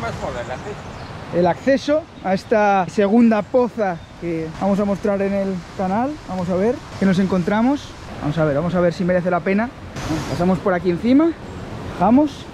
el acceso a esta segunda poza que vamos a mostrar en el canal. Vamos a ver qué nos encontramos. Vamos a ver si merece la pena. Pasamos por aquí encima, bajamos.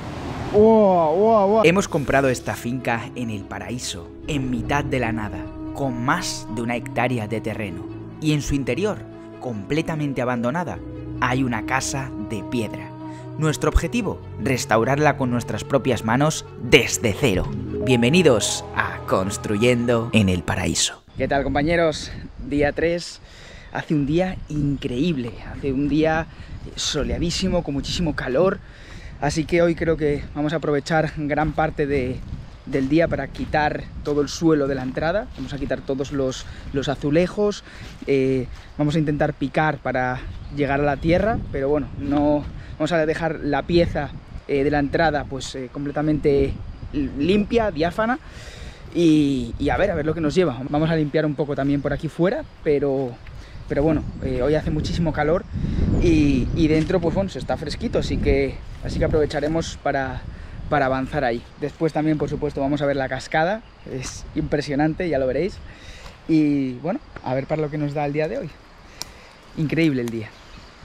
Hemos comprado esta finca en el paraíso, en mitad de la nada, con más de 1 hectárea de terreno. Y en su interior, completamente abandonada, hay una casa de piedra. Nuestro objetivo, restaurarla con nuestras propias manos desde cero. Bienvenidos a Construyendo en el Paraíso. ¿Qué tal, compañeros? Día 3. Hace un día increíble, hace un día soleadísimo, con muchísimo calor. Así que hoy creo que vamos a aprovechar gran parte del día para quitar todo el suelo de la entrada. Vamos a quitar todos los azulejos. Vamos a intentar picar para llegar a la tierra, pero bueno, no vamos a dejar la pieza de la entrada pues completamente limpia, diáfana. Y a ver lo que nos lleva. Vamos a limpiar un poco también por aquí fuera, pero bueno, hoy hace muchísimo calor y dentro pues bueno, se está fresquito, así que aprovecharemos para avanzar ahí. Después también, por supuesto, vamos a ver la cascada, es impresionante, ya lo veréis. Y bueno, a ver para lo que nos da el día de hoy. Increíble el día.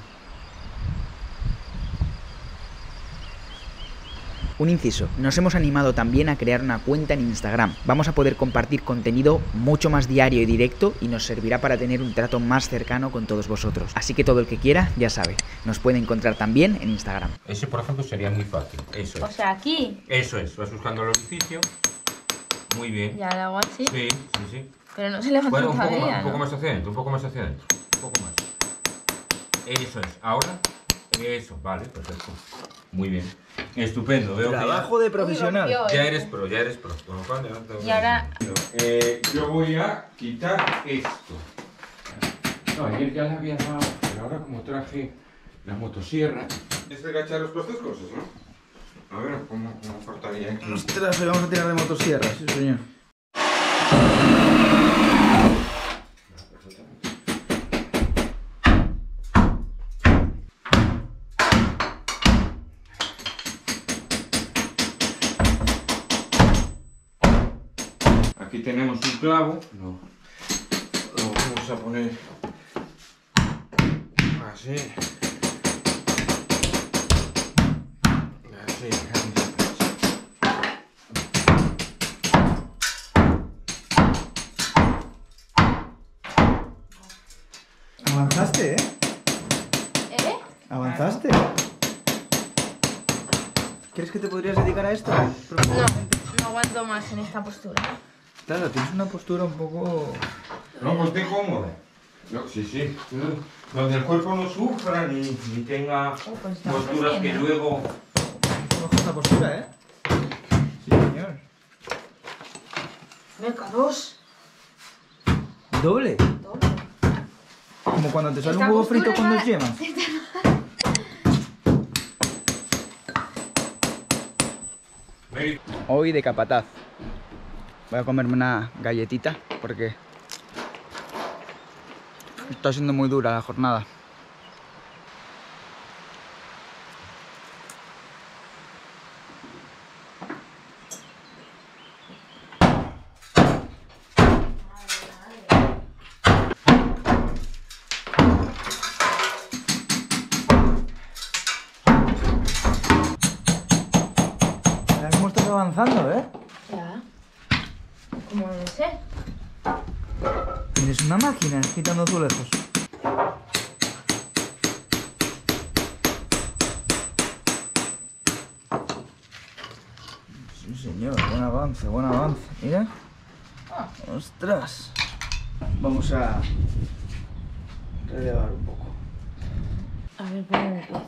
Un inciso, nos hemos animado también a crear una cuenta en Instagram. Vamos a poder compartir contenido mucho más diario y directo y nos servirá para tener un trato más cercano con todos vosotros. Así que todo el que quiera, ya sabe, nos puede encontrar también en Instagram. Ese, por ejemplo, sería muy fácil. Eso es. O sea, aquí. Eso es, vas buscando el orificio. Muy bien. Ya lo hago así. Sí, sí, sí. Pero no se levanta Bueno, todavía, un poco más hacia adentro, un poco más hacia adentro. Un poco más. Eso es. Ahora, eso, vale, perfecto. Muy bien. Estupendo, veo Trabajo de profesional. ya eres pro, ya eres pro. Con lo cual, Y ahora... yo voy a quitar esto. No, ayer ya la había dado, pero ahora como traje la motosierra... Es de cacharros por estas cosas, ¿no? A ver, ¿cómo cortaría aquí? Ostras, hoy vamos a tirar de motosierra, sí señor. Aquí tenemos un clavo, lo vamos a poner así, así. Avanzaste, ¿eh? ¿Eh? Avanzaste. ¿Crees que te podrías dedicar a esto? No aguanto más en esta postura. Claro, tienes una postura un poco... No, pues esté cómoda. No, sí, sí. Donde el cuerpo no sufra ni tenga Pues está posturas que bien, ¿eh? luego... Ojo esta postura, ¿eh? Sí, señor. Venga, dos. ¿Doble? Doble. Como cuando te sale un Esta huevo frito postura con es dos yemas. Hoy de capataz. Voy a comerme una galletita porque está siendo muy dura la jornada. Mira cómo estás avanzando, ¿eh? Ya. Como debe ser. Tienes una máquina quitando azulejos. Sí, señor, buen avance, buen avance. Mira. ¡Ostras! Vamos a relevar un poco. A ver, ¿por dónde empiezas?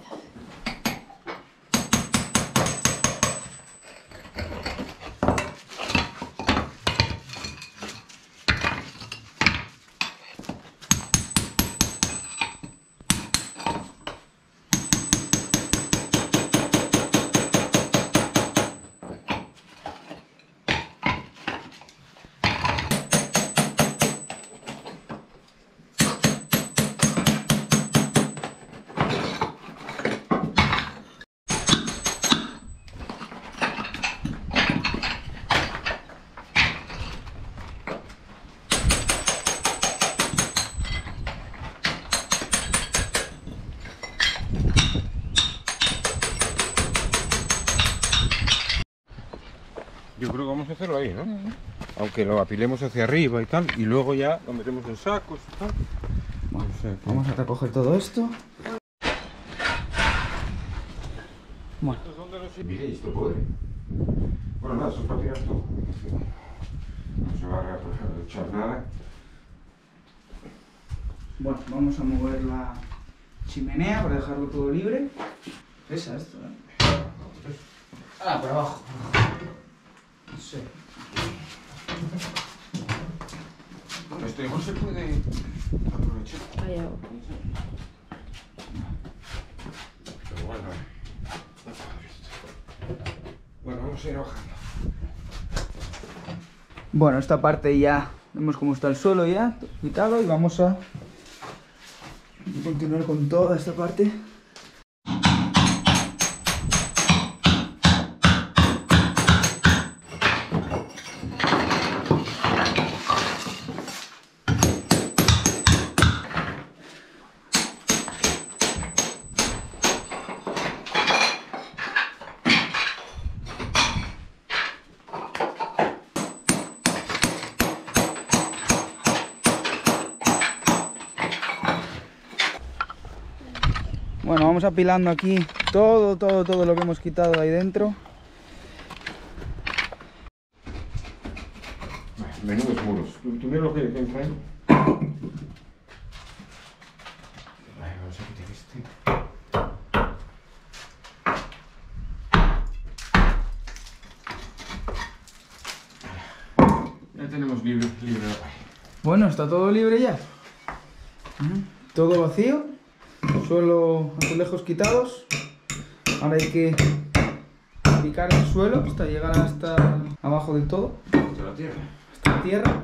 Yo creo que vamos a hacerlo ahí, ¿no? Aunque lo apilemos hacia arriba y tal, y luego ya lo metemos en sacos y tal. Bueno, O sea que- vamos a recoger todo esto. Bueno, Mire, esto puede. Bueno, nada, eso es para tirar todo. No se va a echar nada. bueno, vamos a mover la chimenea para dejarlo todo libre. Pesa esto, ¿eh? Ah, por abajo. No sé. Bueno, esto igual se puede aprovechar. Vaya. Pero bueno, bueno, vamos a ir bajando. Bueno, esta parte ya vemos cómo está el suelo ya, quitado, y vamos a continuar con toda esta parte. Bueno, vamos apilando aquí todo lo que hemos quitado de ahí dentro. Menudos muros. ¿Tú ves lo que entra ahí? Vamos a quitar este. Ya tenemos libre la pared. Bueno, está todo libre ya. Todo vacío. Suelo, azulejos quitados. Ahora hay que picar el suelo hasta llegar hasta abajo del todo, Hasta la tierra. hasta la tierra.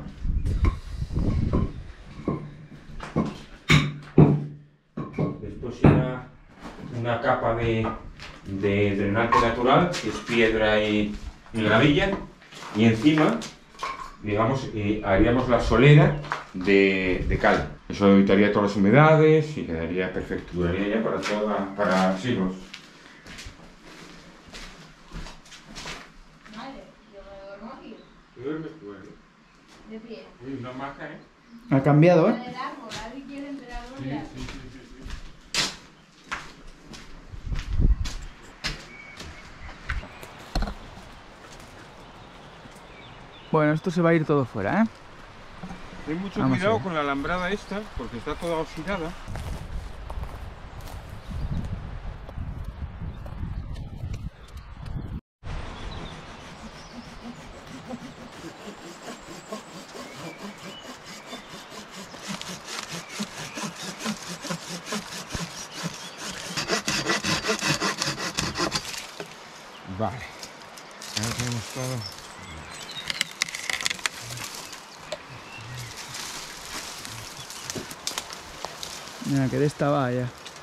Después irá una capa de drenante natural, que es piedra y gravilla, y encima, digamos, haríamos la solera de cal. Eso evitaría todas las humedades y quedaría perfecto. Duraría ya para siglos. Madre, yo me duermo aquí. ¿Tú duermes? Bueno. De pie. Uy, una maca, ¿eh? Ha cambiado, ¿eh? Del árbol, alguien quiere entre árboles. Bueno, esto se va a ir todo fuera, ¿eh? Ten mucho Vamos a cuidado ver. con la alambrada esta, porque está toda oxidada. Vale, ya tenemos todo. Mira, que de esta valla.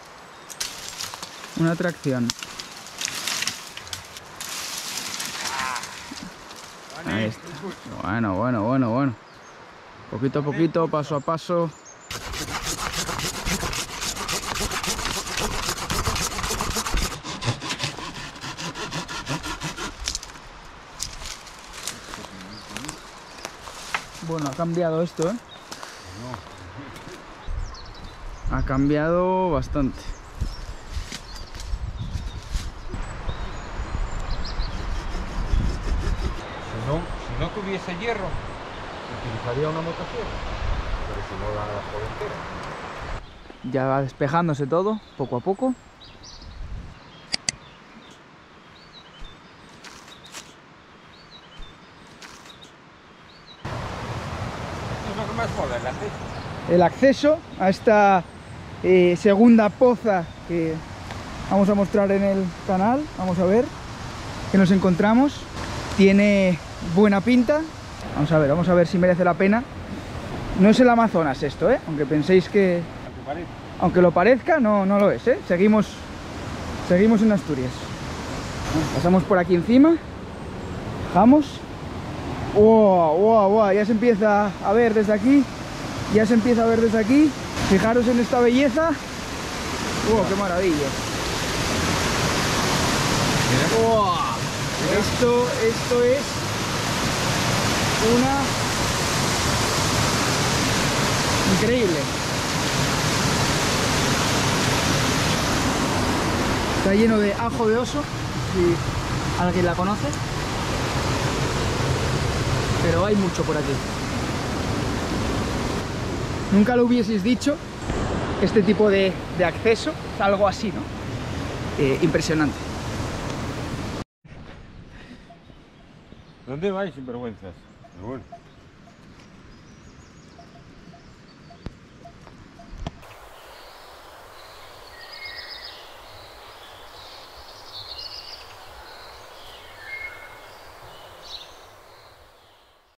Una atracción. Ahí está. Bueno. Poquito a poquito, paso a paso. Bueno, ha cambiado esto, ¿eh? Ha cambiado bastante. Si no tuviese hierro, utilizaría una motosierra, pero si no la joder entera. Ya va despejándose todo, poco a poco. Esto es lo que más joda, el acceso. El acceso a esta segunda poza que vamos a mostrar en el canal. Vamos a ver qué nos encontramos. Tiene buena pinta. Vamos a ver si merece la pena. No es el Amazonas esto, aunque penséis que... Aunque lo parezca, no lo es, Seguimos en Asturias. Pasamos por aquí encima. Bajamos. ¡Wow! Ya se empieza a ver desde aquí. Fijaros en esta belleza. ¡Qué maravilla! Esto es una. Increíble. Está lleno de ajo de oso, si alguien la conoce. Pero hay mucho por aquí. Nunca lo hubieseis dicho, este tipo de acceso, algo así, ¿no? Impresionante. ¿Dónde vais, sinvergüenzas? Pero bueno.